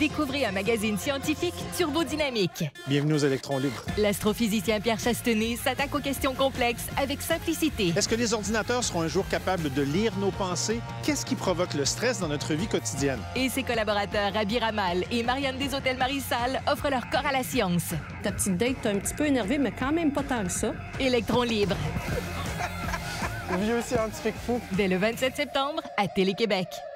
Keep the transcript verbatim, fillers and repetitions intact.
Découvrez un magazine scientifique turbodynamique. Bienvenue aux électrons libres. L'astrophysicien Pierre Chastenay s'attaque aux questions complexes avec simplicité. Est-ce que les ordinateurs seront un jour capables de lire nos pensées? Qu'est-ce qui provoque le stress dans notre vie quotidienne? Et ses collaborateurs Rabi Ramal et Marianne des Hôtels Marie-Salle offrent leur corps à la science. Ta petite date t'a un petit peu énervé, mais quand même pas tant que ça. Électrons libres. Vieux scientifique fou. Dès le vingt-sept septembre à Télé-Québec.